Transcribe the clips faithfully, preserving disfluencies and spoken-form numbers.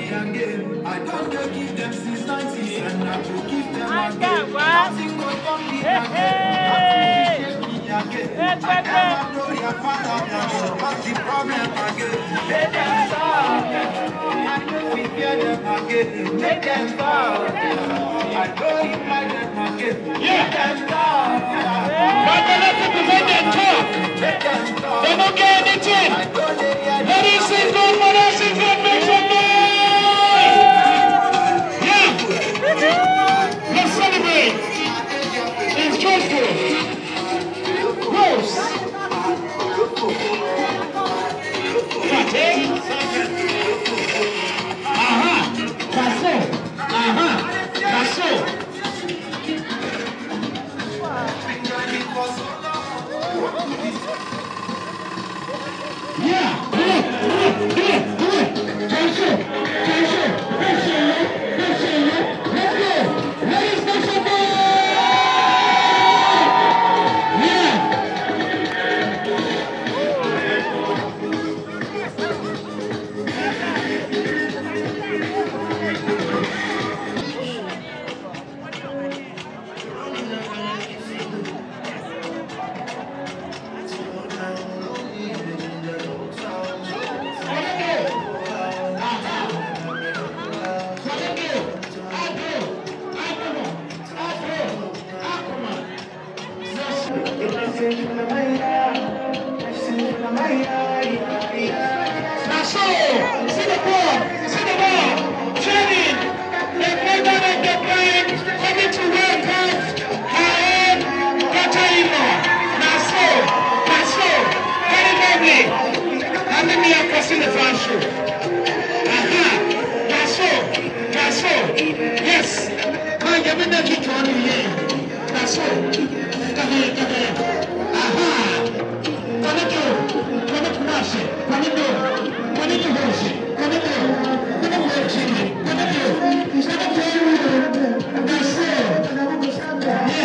again. I don't go give them since ninety and I will give them I again. got what? Hey, hey. I never know your father now. What's the problem again? Let them stop. I know we fear them again. Let them stop. I don't invite them again. Let them stop. But the let people let them talk. Let them stop. They don't get anything. Let us sing God, let us sing God, make some noise. Yeah. Let's celebrate. It's joyful. Rose. Aha. Passo. Aha. Passo. Yeah. Yeah. Yeah. Passo. Passo. Passo. Let's go. Let's go. Yes. I am in the kitchen. That's all. Come here, come here. Aha. Come here. Come here, Marcy. Come here. Come here, Marcy. Come here. Come here, Marcy. Come here. Come here. That's all.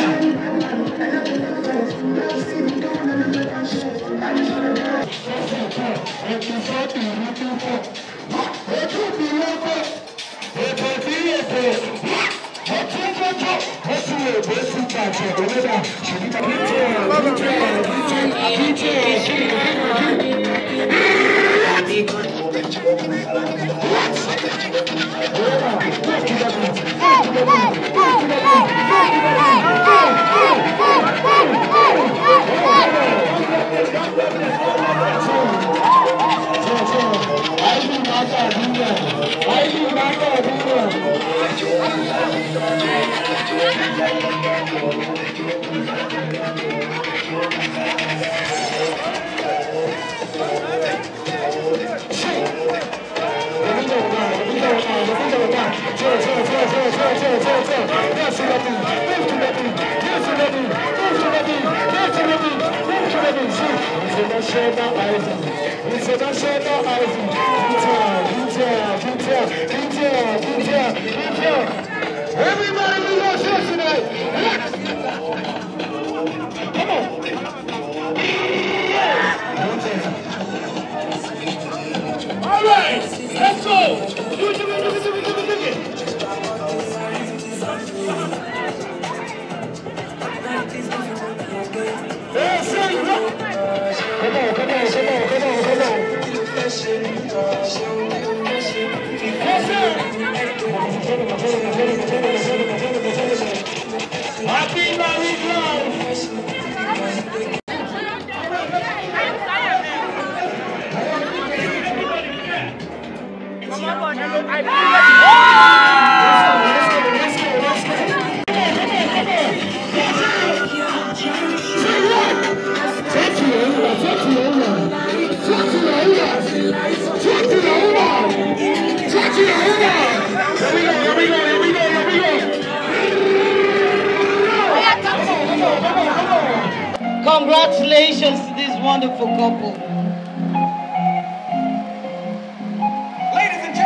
Everybody loves this tonight. Come on. All right, let's go. Do it, do it, do it, do it, do it, do it. Yeah, say what? Come on, come on, come on, come on, come on. Yes, sir. Happy married life. Congratulations to this wonderful couple. Ladies and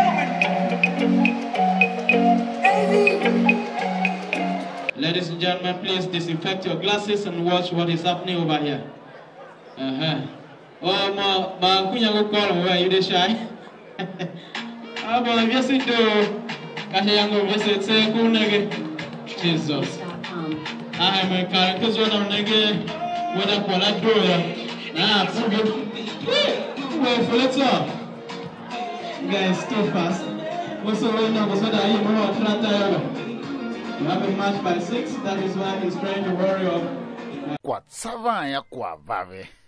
gentlemen. Ladies and gentlemen, please disinfect your glasses and watch what is happening over here. Uh-huh. Oh, ma, ma, kunya go call where you dey shy. Aba visit do kahiyango visit se kunege Jesus. I am a character zone of nege with a qualadoya. Ah, fugo. Well, for let's up. Guys, too fast. What's the way now? What's the way now? Atlanta. You have a match by six. That is why he's trying to worry of. What Savanya Quavave.